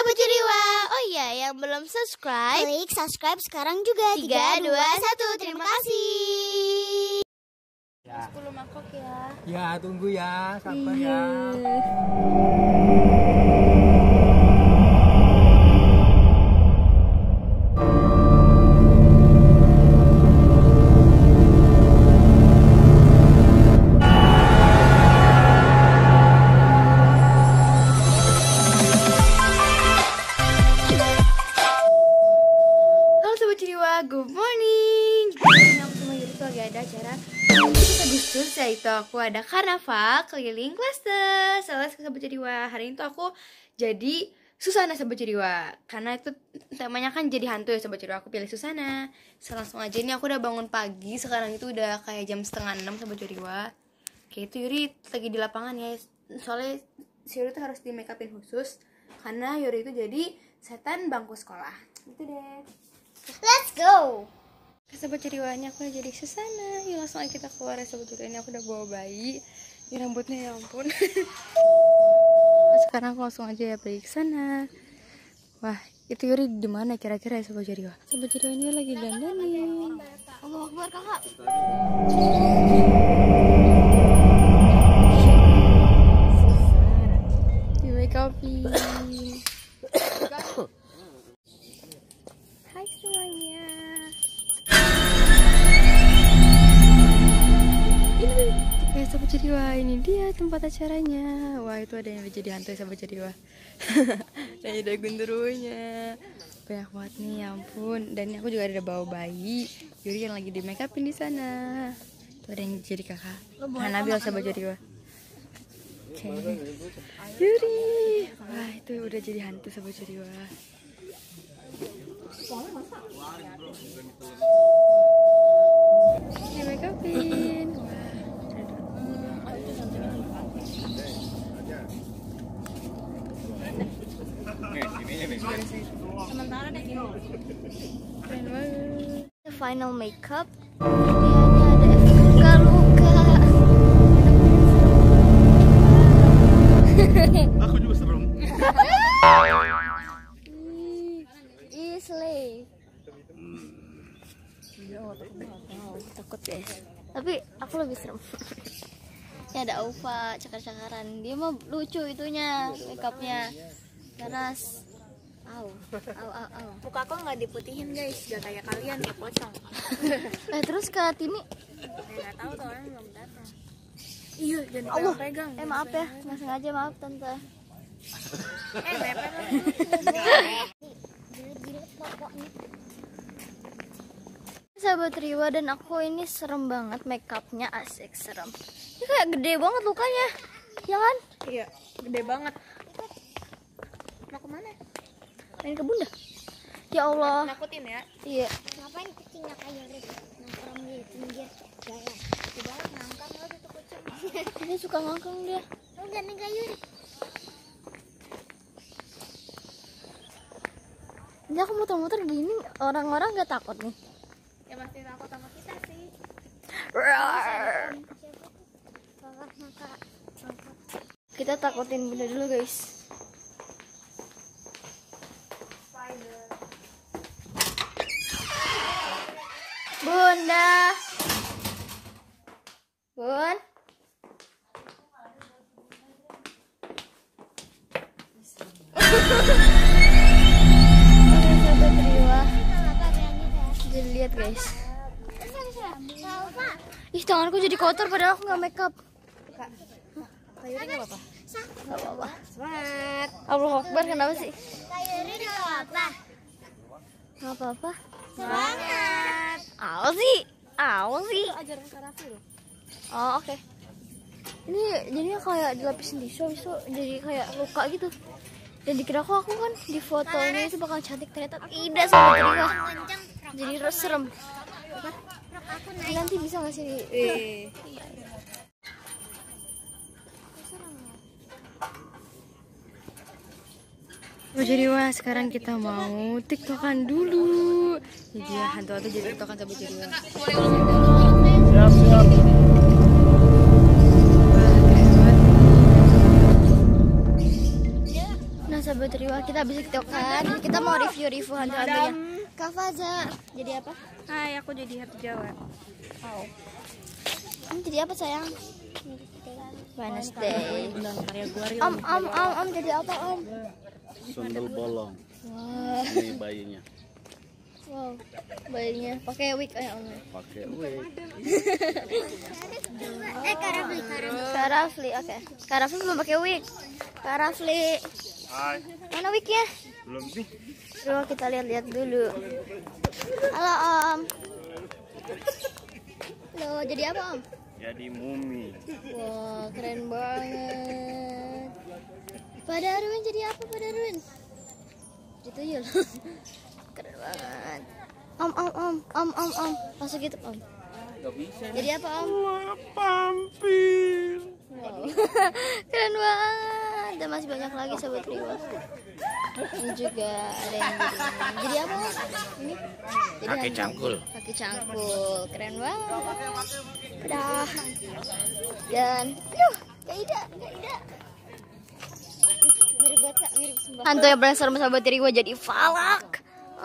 Sobat Ceriwa. Oh iya, yang belum subscribe, klik subscribe sekarang juga. 3, 2, 1. Terima kasih. Ya. 10 mangkok ya. Ya, tunggu ya, sabar ya. Good morning. Ini aku sama Yuri tuh lagi ada acara 17 Agustus, yaitu aku ada karnaval keliling klaster. Salah Sobat Ceriwa. Hari ini tuh aku jadi Susana Sobat Ceriwa. Karena itu temanya kan jadi hantu ya Sobat Ceriwa. Aku pilih Susana. Langsung aja, ini aku udah bangun pagi. Sekarang itu udah kayak jam setengah 6 Sobat Ceriwa. Kayak itu Yuri lagi di lapangan ya. Soalnya si Yuri tuh harus di make upin khusus karena Yuri itu jadi setan bangku sekolah. Itu deh. Let's go. Sobat Ceriwanya aku jadi Susana. Yuk langsung aja kita keluar ya Sobat Ceriwanya. Aku udah bawa bayi. Ini rambutnya ya ampun. Sekarang aku langsung aja ya pergi ke sana. Wah, itu Yuri di mana kira-kira ya Sobat Ceriwa? Sobat Ceriwanya lagi dandan nih. Allahu Akbar kakak. Di make upin. Hai semuanya. Ya Sobat Ceriwa, ini dia tempat acaranya. Wah, itu ada yang udah jadi hantu ya Sobat Ceriwa. Dan ada genderuwonya. Banyak banget nih, ya ampun. Dan aku juga ada bawa bayi. Yuri yang lagi di make upin di sana. Itu ada yang jadi kakak Hanabil Sobat Ceriwa. Oke. Yuri. Wah, itu udah jadi hantu Sobat Ceriwa. Di make upin. Sementara deh gini. Keren banget. The final makeup. Dia ada efek luka. Aku juga serem. Slay. Takut guys. Tapi aku lebih serem. Ini ada Aufa cakar-cakaran. Dia mah lucu itunya, makeupnya. Keras. Au. Muka aku nggak diputihin guys, gak kayak kalian kayak pocong. Terus ke Timi. Nggak tahu tuh orang belum datang. Iya, jangan Allah. pegang. Maaf ya, nggak sengaja, maaf tante. Mepet. Sahabat Riwa dan aku ini serem banget, makeupnya asik serem. Ini kayak gede banget lukanya, ya kan? Iya, gede banget. Mau kemana? Main ke bunda. Ya Allah. Nakutin ya? Iya. Ngapain kucingnya kayak gitu nongkrong di pinggir jalan? Di bawah ngangkang lo tuh kucing. Dia suka ngangkang dia. Lu ganteng kayu. Ini aku muter-muter gini, orang-orang gak takut nih. Ya pasti takut sama kita sih. Bawah maka Kita takutin bunda dulu guys. Bunda. Bun. Sobat Riwa. Jadi lihat guys. Ih, tanganku jadi kotor padahal aku nggak make up. Kayunya nggak apa-apa. Nggak apa-apa. Semangat. Allahu Akbar, kenapa sih? kayunya nggak apa. Nggak apa-apa. Semangat. Awas sih. Awas sih. Ajaran karafi loh. Oh, oke. Ini jadinya kayak dilapisin tisu, habis itu jadi kayak luka gitu. Dan dikira aku kan di fotonya itu bakal cantik, ternyata tidak sama Riwa. Jadi serem. Nanti bisa nggak sih? Jadi wah, sekarang kita mau tiktokan dulu. Jadi ya, hantu-hantu jadi tiktokan Sobat Ceriwa. Siap. Nah Sobat Sahabat Riwa, kita habis tiktokan. Kita mau review hantu-hantunya Kak Faza. Jadi apa? Hai, aku jadi hantu Jawa. Jadi apa sayang? Wednesday. Om jadi apa om? Sundel bolong. Wah, Ini bayinya. wow, bayinya pakai wig ya om. Pakai wig. Kak Rafli, oke. Kak Rafli belum pakai wig. Kak Rafli, Hai. mana wignya? Belum sih. Coba kita lihat-lihat dulu. Halo om. Halo, jadi apa om? Jadi mumi. Wah, keren banget. Pak Darwin jadi apa Pak Darwin? Gitu ya. Keren banget. Om. Masuk gitu om. Gak bisa. Jadi apa om? Pampir. Wow. Keren banget. Dan masih banyak lagi Sobat Riwa. Ini juga ada yang jadi apa om? Ini jadi Kaki hantu. cangkul. Kaki cangkul. Keren banget. Dah. Dan Kak Ida. Mirip banget Kak, mirip sumpah. Hantu yang paling serem Sobat Riwa jadi Falak.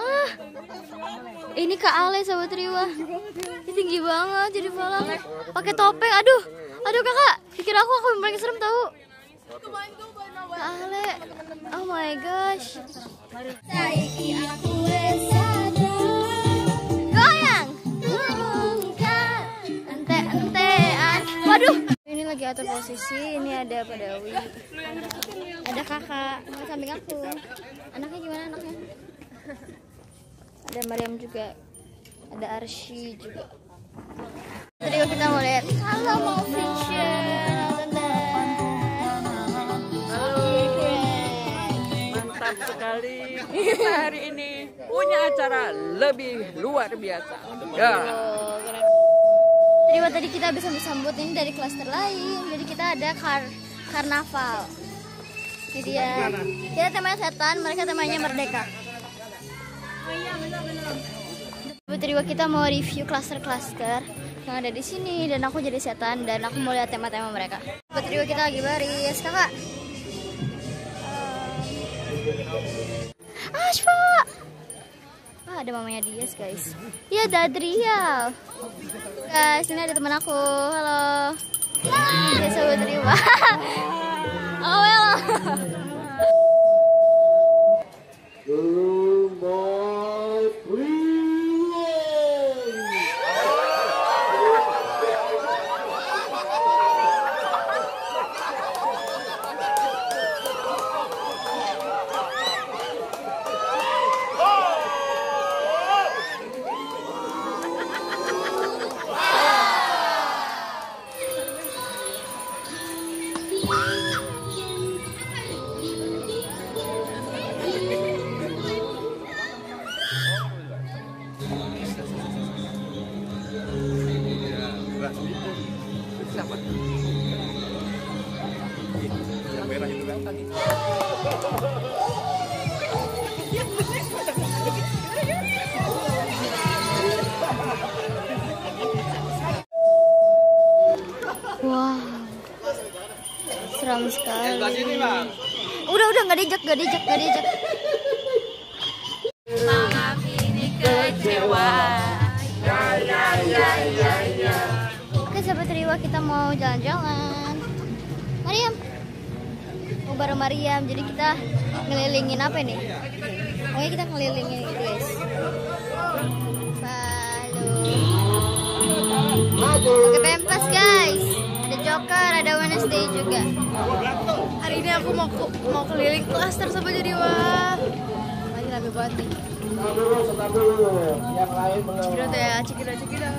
Ini Kak Ale Sobat Riwa. Ini tinggi banget jadi Falak. Pakai topeng. Aduh kakak. Pikir aku yang paling serem tahu. Kak Ale. Oh my gosh. Goyang. Ente-entean. Waduh. Ini lagi atur posisi. Ini ada Pak Dawi. Ada kakak samping aku. Anaknya gimana anaknya? Ada Mariam juga. Ada Arsy juga. Tadi kita mau lihat. Halo mau fashion. Mantap sekali. Kita hari ini punya acara lebih luar biasa. Ya. Oh, keren. Tadi kita bisa sambut ini dari klaster lain. Jadi kita ada karnaval. Ini dia. Kita temanya setan, mereka temanya merdeka. Tiba-tiba kita mau review klaster-klaster yang ada di sini dan aku jadi setan dan aku mau lihat tema-tema mereka. Tiba-tiba kita lagi baris, kakak. Ashfa. Ada mamanya Dias guys. Iya Dadrial. Guys, ini ada teman aku. Halo. Ya Sobat Riwa. Oh well. Wow, seram sekali. Udah nggak diajak. Malam ini kecewa. Oke Sobat Riwa, kita mau jalan-jalan. Mariam, mau bareng Mariam. Jadi kita ngelilingin apa nih? Pokoknya kita ngelilingin gitu guys. Pakai pempas guys. Ada Joker, ada Wednesday juga. Hari ini aku mau keliling klaster Sobat Riwa. Lagi rame banget nih. Cikidot.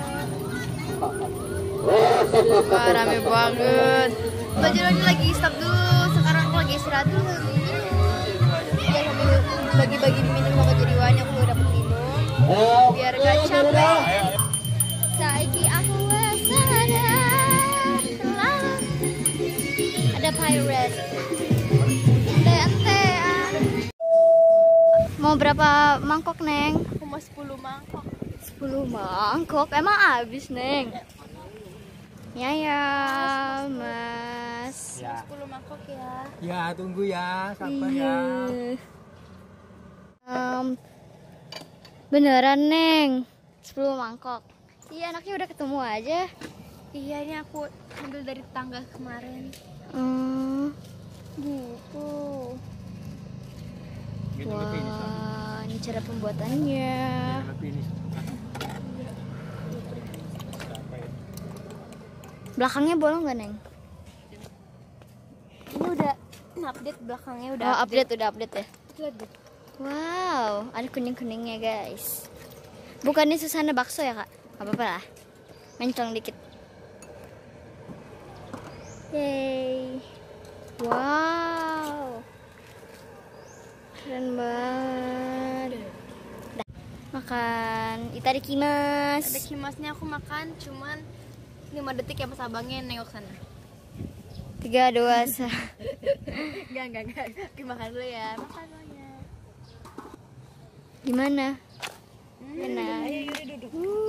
Wah, rame banget. Sobat Riwa ini lagi stop dulu. Sekarang aku lagi istirahat dulu sambil minum. Bagi-bagi minum Sobat Riwanya, aku udah dapet minum. Biar gak capek. Saiki aku ada pirate. Ente-entean. Mau berapa mangkok, Neng? Aku mau 10 mangkok. 10 mangkok? Emang habis, Neng? Ya, Mas. Ya. 10 mangkok ya. Ya, tunggu ya, sabar ya. Beneran, Neng. 10 mangkok. Iya, anaknya udah ketemu aja. Iya, ini aku ambil dari tangga kemarin. Gitu. Gitu lebih ini. Wah, ini cara pembuatannya. Lebih ini. Belakangnya bolong nggak, Neng? Ini udah update belakangnya udah. Oh, udah update ya. Lihat deh. Wow, ada kuning-kuningnya, guys. Bukannya Susana bakso ya, Kak? Gak apa-apa lah. Mencong dikit. Yeay. Wow. Keren banget. Makan itadakimasu. Ada kimasnya aku makan cuman 5 detik ya pas abangnya nengok sana. 3, 2, 1. Enggak. Kita makan dulu ya. Makan semuanya. Gimana? Enak. Ayo Yuri duduk.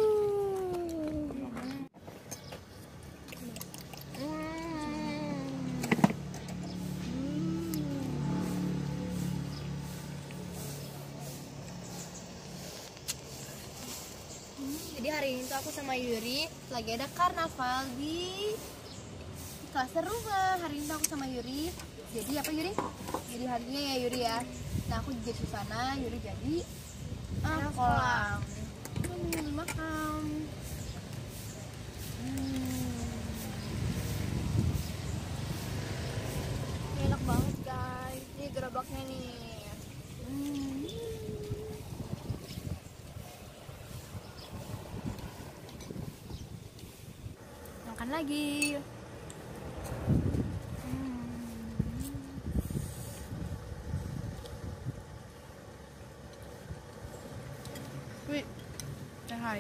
Jadi hari ini tuh aku sama Yuri lagi ada karnaval di Klaster Rumah. Hari ini tuh aku sama Yuri. Jadi apa Yuri? Jadi harinya ya Yuri ya. Nah aku jadi Susana, Yuri jadi kolam. Makan. Enak banget, guys. Ini gerobaknya nih. Makan lagi. Wih, hai.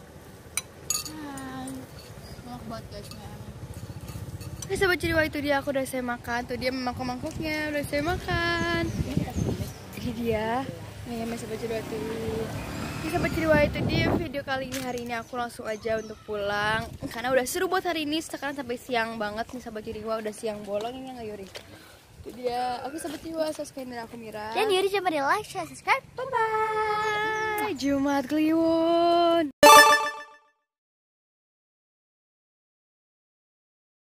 Enak banget guys, Nah, sahabat Ciriwa, itu dia aku udah saya makan. Tuh dia mangkok-mangkoknya udah saya makan. Ini dia. Nah, ya sahabat Ciriwa tuh. Ini sahabat Ciriwa, itu dia video kali ini. Hari ini aku langsung aja untuk pulang karena udah seru buat hari ini. Sekarang sampai siang banget nih sahabat Ciriwa, udah siang bolong ini nggak Yuri? Itu dia. Aku sahabat Ciriwa, subscribe aku Mira. Dan Yuri jangan lupa di like, share, subscribe. Bye bye. Jumat Kliwon.